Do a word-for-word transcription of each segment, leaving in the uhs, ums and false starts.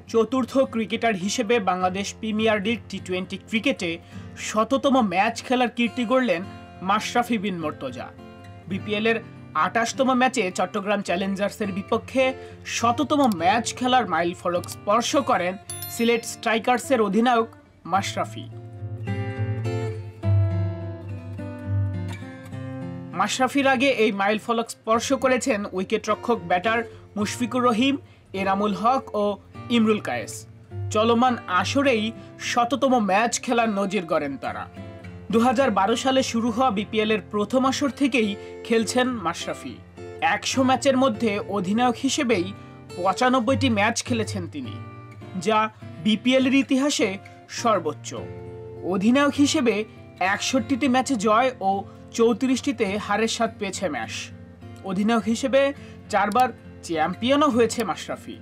চতুর্থ ক্রিকেটার হিসেবে Bangladesh premier league T twenty ক্রিকেটে শততম ম্যাচ খেলার কীর্তি গড়লেন মাশরাফি বিন মুর্তজা। বিপিএল এর আটাশতম ম্যাচে চট্টগ্রাম চ্যালেঞ্জার্সের বিপক্ষে শততম ম্যাচ খেলার মাইল ফলক স্পর্শ করেন সিলেট স্ট্রাইকার্সের অধিনায়ক মাশরাফি। মাশরাফির আগে এই মাইল ফলক স্পর্শ করেছেন উইকেটরক্ষক ব্যাটার মুশফিকুর রহিম, এনামুল হক ও ইমরুল কায়েস। চলমান আসরেই শততম ম্যাচ খেলার নজির গড়েন তারা। দু হাজার বারো সালে শুরু হওয়া বিপিএল এর প্রথম আসর থেকেই খেলছেন মাশরাফি। একশো ম্যাচের মধ্যে অধিনায়ক হিসেবেই পঁচানব্বইটি ম্যাচ খেলেছেন তিনি, যা বিপিএল এর ইতিহাসে সর্বোচ্চ। অধিনায়ক হিসেবে একষট্টিটি ম্যাচে জয় ও চৌত্রিশটিতে হারের স্বাদ পেয়েছে ম্যাচ। অধিনায়ক হিসেবে চারবার চ্যাম্পিয়নও হয়েছে মাশরাফি।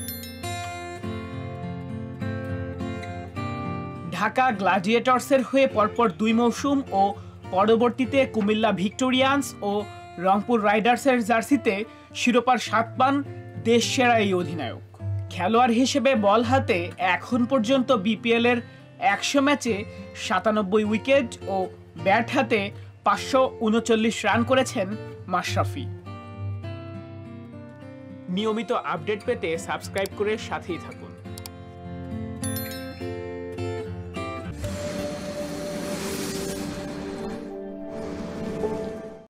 ঢাকা গ্ল্যাডিয়েটর্সের হয়ে পরপর দুই মৌসুম ও পরবর্তীতে কুমিল্লা ভিক্টোরিয়ান্স ও রংপুর রাইডার্সের জার্সিতে শিরোপার স্বাদ পান দেশসেরা এই অধিনায়ক। খেলোয়াড় হিসেবে বল হাতে এখন পর্যন্ত বিপিএল এর একশো ম্যাচে সাতানব্বই উইকেট ও ব্যাট হাতে পাঁচশো উনচল্লিশ রান করেছেন মাশরাফি। নিয়মিত আপডেট পেতে সাবস্ক্রাইব করে সাথেই থাকুন।